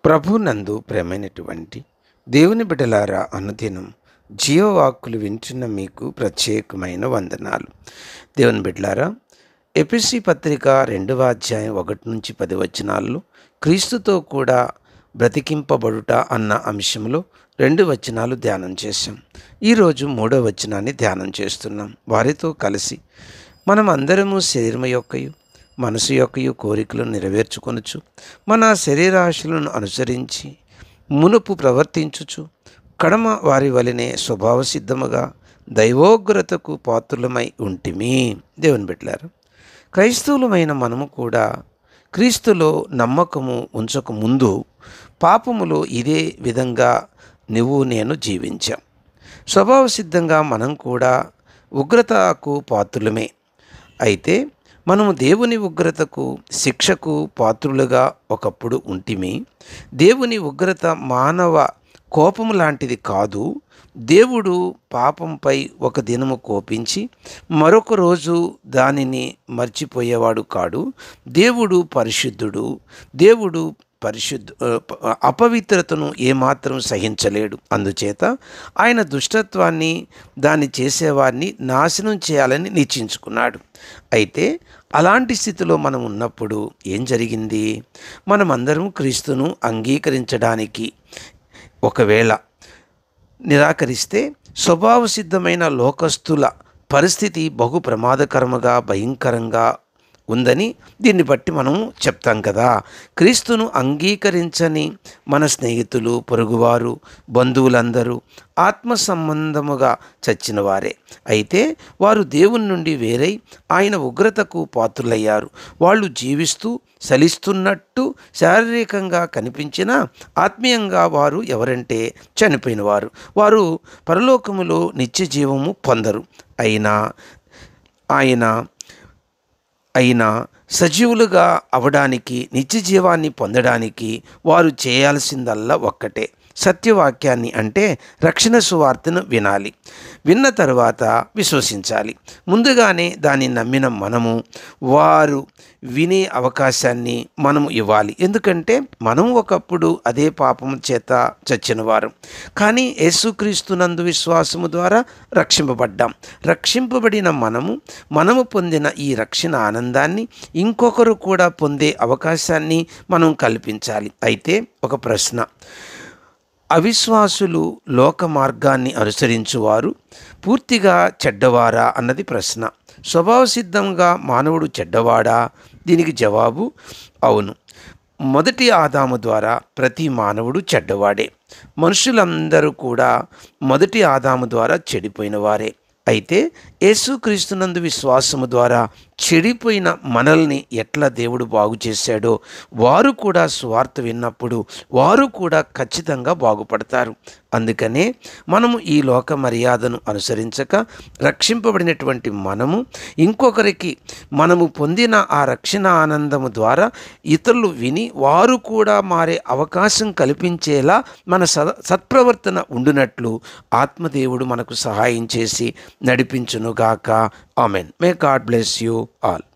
ప్రభునందు ప్రేమైనటువంటి దేవుని బిడ్డలారా, అనుదినం జీవవాక్కులు వింటున్న మీకు ప్రత్యేకమైన వందనాలు. దేవుని బిడ్డలారా, ఎఫెసీ పత్రిక 2వ అధ్యాయం 1-10 వచనాల్లో క్రీస్తుతో కూడా బ్రతికింపబడుట అన్న అంశంలో 2 వచనాలు ధ్యానం చేశాం. ఈరోజు 3వ వచనాన్ని ధ్యానం చేస్తున్నాం. వారితో కలిసి మనం అందరము శరీరము యొక్కయు మనసు యొక్కయు కోరికలను నెరవేర్చుకొనుచు మన శరీరాశలను అనుసరించి మునుపు ప్రవర్తించుచు కడమ వారి వలనే స్వభావ సిద్ధముగా దైవోగ్రతకు పాత్రులమై ఉంటిమి. దేవుని బిడ్డలారా, క్రైస్తవులమైన మనము కూడా క్రీస్తులో నమ్మకము ఉంచక ముందు పాపములో ఇదే విధంగా నేను జీవించాం. స్వభావ సిద్ధంగా మనం కూడా ఉగ్రతకు పాత్రులమే. అయితే మనము దేవుని ఉగ్రతకు శిక్షకు పాత్రులుగా ఒకప్పుడు ఉంటిమి. దేవుని ఉగ్రత మానవ కోపము లాంటిది కాదు. దేవుడు పాపంపై ఒక దినము కోపించి మరొక రోజు దానిని మర్చిపోయేవాడు కాడు. దేవుడు పరిశుద్ధుడు. దేవుడు అపవిత్రతను ఏమాత్రం సహించలేడు. అందుచేత ఆయన దుష్టత్వాన్ని దాన్ని చేసేవారిని నాశనం చేయాలని నిశ్చయించుకున్నాడు. అయితే అలాంటి స్థితిలో మనం ఉన్నప్పుడు ఏం జరిగింది? మనమందరం క్రీస్తును అంగీకరించడానికి ఒకవేళ నిరాకరిస్తే స్వభావ సిద్ధమైన లోకస్తుల పరిస్థితి బహు ప్రమాదకరముగా భయంకరంగా ఉందని దీన్ని బట్టి మనం చెప్తాం కదా. క్రీస్తును అంగీకరించని మన స్నేహితులు, పొరుగువారు, బంధువులందరూ ఆత్మ సంబంధముగా చచ్చిన వారే. అయితే వారు దేవుని నుండి వేరై ఆయన ఉగ్రతకు పాత్రులయ్యారు. వాళ్ళు జీవిస్తూ చలిస్తున్నట్టు శారీరకంగా కనిపించినా ఆత్మీయంగా వారు ఎవరంటే చనిపోయిన వారు. వారు పరలోకములో నిత్య జీవము పొందరు. అయినా సజీవులుగా అవడానికి, నిత్య జీవాన్ని పొందడానికి వారు చేయాల్సిందల్లా ఒక్కటే, సత్యవాక్యాన్ని అంటే రక్షణ సువార్తను వినాలి. విన్న తర్వాత విశ్వసించాలి. ముందుగానే దాన్ని నమ్మిన మనము వారు వినే అవకాశాన్ని మనము ఇవ్వాలి. ఎందుకంటే మనము ఒకప్పుడు అదే పాపము చేత చచ్చిన వారు. కానీ యేసుక్రీస్తునందు విశ్వాసము ద్వారా రక్షింపబడ్డాం. రక్షింపబడిన మనము పొందిన ఈ రక్షణ ఆనందాన్ని ఇంకొకరు కూడా పొందే అవకాశాన్ని మనం కల్పించాలి. అయితే ఒక ప్రశ్న, అవిశ్వాసులు లోక మార్గాన్ని అనుసరించువారు పూర్తిగా చెడ్డవారా అన్నది ప్రశ్న. స్వభావ సిద్ధంగా మానవుడు చెడ్డవాడా? దీనికి జవాబు అవును. మొదటి ఆదాము ద్వారా ప్రతి మానవుడు చెడ్డవాడే. మనుషులందరూ కూడా మొదటి ఆదాము ద్వారా చెడిపోయిన వారే. అయితే యేసుక్రీస్తునందు విశ్వాసము ద్వారా చెడిపోయిన మనల్ని ఎట్లా దేవుడు బాగు చేశాడో వారు కూడా సువార్త విన్నప్పుడు వారు కూడా ఖచ్చితంగా బాగుపడతారు. అందుకనే మనము ఈ లోక మర్యాదను అనుసరించక రక్షింపబడినటువంటి మనము ఇంకొకరికి మనము పొందిన ఆ రక్షణ ఆనందము ద్వారా ఇతరులు విని వారు కూడా మారే అవకాశం కల్పించేలా మన సత్ప్రవర్తన ఉండునట్లు ఆత్మదేవుడు మనకు సహాయం చేసి నడిపించునుగాక. Amen. May God bless you all.